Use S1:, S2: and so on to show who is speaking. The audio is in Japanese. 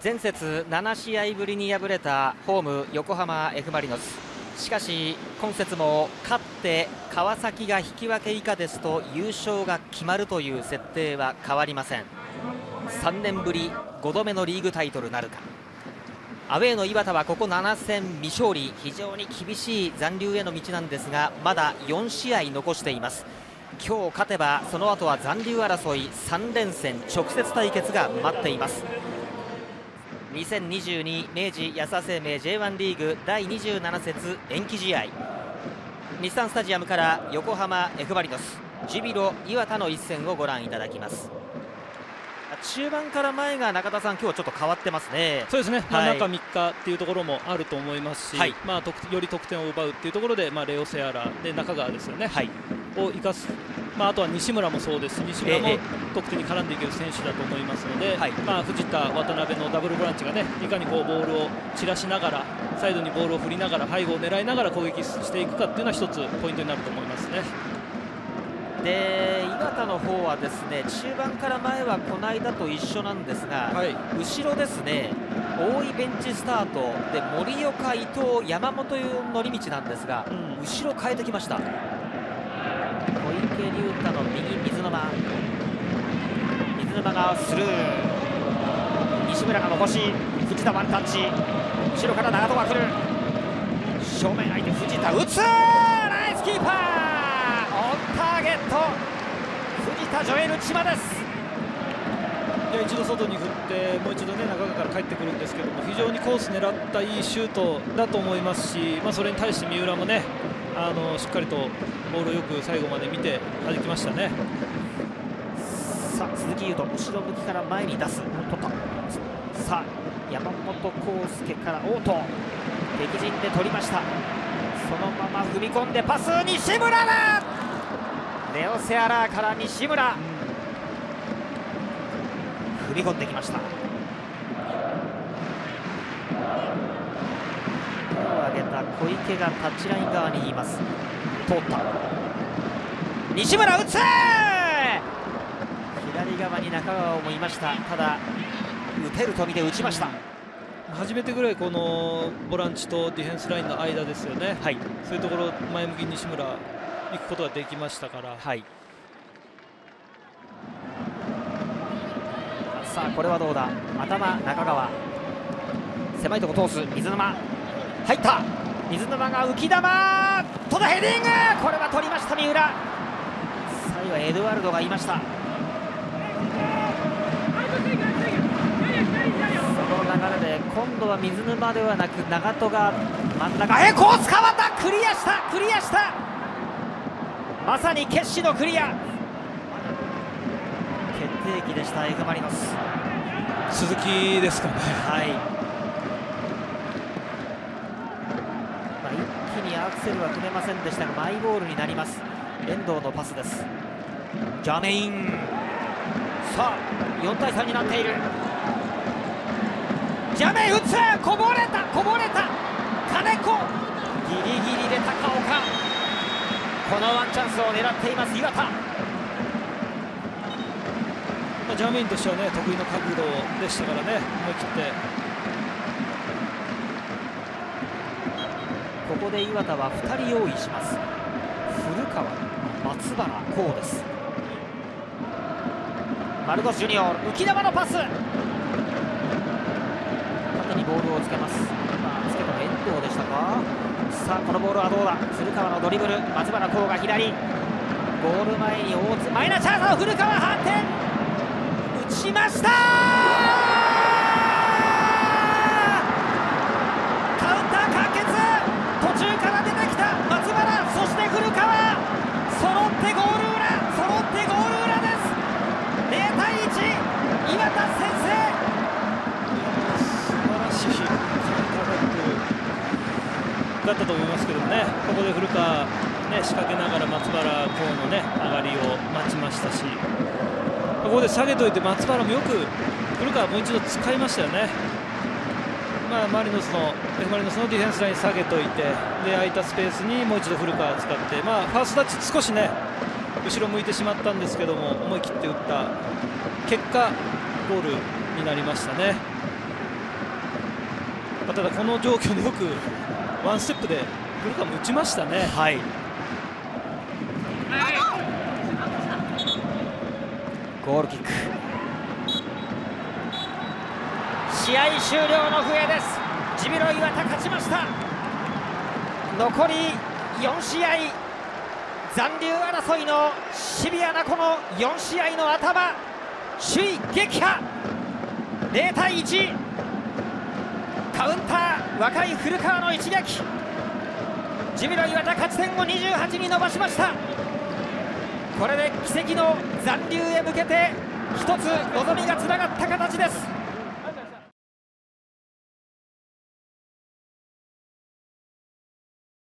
S1: 前節7試合ぶりに敗れたホーム横浜 F・マリノス。しかし今節も勝って川崎が引き分け以下ですと優勝が決まるという設定は変わりません。3年ぶり5度目のリーグタイトルなるか。アウェーの磐田はここ7戦未勝利、非常に厳しい残留への道なんですが、まだ4試合残しています。今日勝てばその後は残留争い3連戦直接対決が待っています。2022明治安田生命 J1 リーグ第27節延期試合、日産スタジアムから横浜 F・マリノスジュビロ磐田の一戦をご覧いただきます。中盤から前が中田さん、今日ちょっと変わってますね。
S2: そうですね、
S1: はい、
S2: 中3日っていうところもあると思いますし、
S1: はい、
S2: より得点を奪うっていうところで、レオセアラで中川ですよね、
S1: はい、
S2: を生かす、あとは西村もそうですし、西村も得点に絡んでいける選手だと思いますので、藤田、渡辺のダブルボランチがね、いかにこうボールを散らしながら、サイドにボールを振りながら、背後を狙いながら攻撃していくかっていうのは一つポイントになると思いますね。
S1: で磐田の方はですね、中盤から前はこの間と一緒なんですが、後ろですね、大井ベンチスタートで森岡、伊藤、山本の乗り道なんですが、後ろ変えてきました。小池龍太の右、水沼がスルー、西村が残し、藤田ワンタッチ、後ろから長戸が来る、正面相手、藤田打つ、ナイスキーパー、オンターゲット、藤田ジョエル千葉です。
S2: 一度外に振ってもう一度ね、中川から帰ってくるんですけども、非常にコース狙ったいいシュートだと思いますし、それに対して三浦もね、しっかりとボールをよく最後まで見て弾きましたね。
S1: さあ鈴木優斗、後ろ向きから前に出す、取った。さあ山本康介からオート、敵陣で取りました。そのまま踏み込んでパス、西村だ、レオセアラーから西村、踏み込んできました。手を上げた小池がタッチライン側にいます。通った、西村打つ、左側に中川もいました。ただ打てると見て打ちました。
S2: 初めてぐらいこのボランチとディフェンスラインの間ですよね、そういうところ前向きに西村行くことができましたから、
S1: さあこれはどうだ、頭中川、狭いとこ通す、水沼入った、水沼が浮き球、戸田ヘディング、これは取りました三浦、最後はエドワルドがいました。その流れで今度は水沼ではなく長戸が真ん中、コース変わった、クリアした、まさに決死のクリア、決定機でした F・マリノス。
S2: 鈴木ですかね、
S1: 一気にアクセルは踏めませんでしたがマイボールになります。遠藤のパスです。ジャメイン、さあ4対3になっている。ジャメイン打つ、こぼれた、金子ギリギリで高岡、このワンチャンスを狙っています磐田。
S2: ジャメインとしてはね、得意の角度でしたからね、思い切って。
S1: ここで磐田は2人用意します。古川、松原、こうです。マルコスジュニオール、浮き球のパス、縦にボールをつけます。つけたの遠藤でしたか。さあこのボールはどうだ、古川のドリブル、松原こうが左、ゴール前に大津、マイナーチャンスの古川、反転打ちました、カウンター完結、途中から出てきた松原、そして古川、揃ってゴール裏です。0対1、磐田先制。
S2: 素晴らしいカウンターバックだったと思いますけどね、ここで古川、仕掛けながら松原こうの上がりを待ちましたし、ここで下げといて松原もよく古川もう一度使いましたよね。F・マリノスのディフェンスライン下げといて、で空いたスペースにもう一度古川を使って、ファーストタッチ少しね後ろ向いてしまったんですけども、思い切って打った結果ゴールになりましたね。 ただこの状況でよくワンステップで古川も打ちましたね。
S1: はい、ゴールキック、試合終了の笛です。ジュビロ磐田勝ちました。残り4試合、残留争いのシビアなこの4試合の頭、首位撃破、0対1、カウンター、若い古川の一撃、ジュビロ磐田勝ち点を28に伸ばしました。これで奇跡の残留へ向けて一つ望みがつながった形です。